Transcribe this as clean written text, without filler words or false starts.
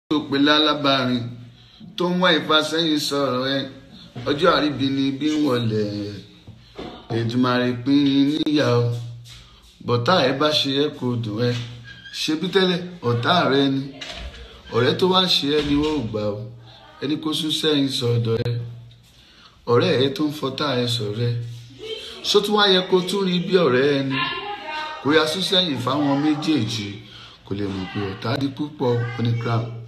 tó pe lálábàárín tó ń wá ìfàsẹ́yìn sọ̀rọ̀ ẹ ọjọ́ àríbi ni bí ń wọlé Èdùmàrè pín níyà o bọ̀tá ẹ bá ṣe ẹ kò dùn ẹ ṣebí tẹ́lẹ̀ ọ̀tá rẹ ni ọ̀rẹ́ tó wá ṣe ẹ ni wọ́n ò gbà o ẹni kó sún sẹ́yìn sọ̀dọ̀ ẹ ọ̀rẹ́ ẹ tó ń fọtá ẹ sọ̀rọ̀ ẹ ṣó tún wá yẹ kó tún rí bí ọ̀rẹ́ ẹni kó yá sún sẹ́yìn fáwọn méjèèjì kò lè mọ̀ pé ọ̀tá di púpọ̀ oní crown.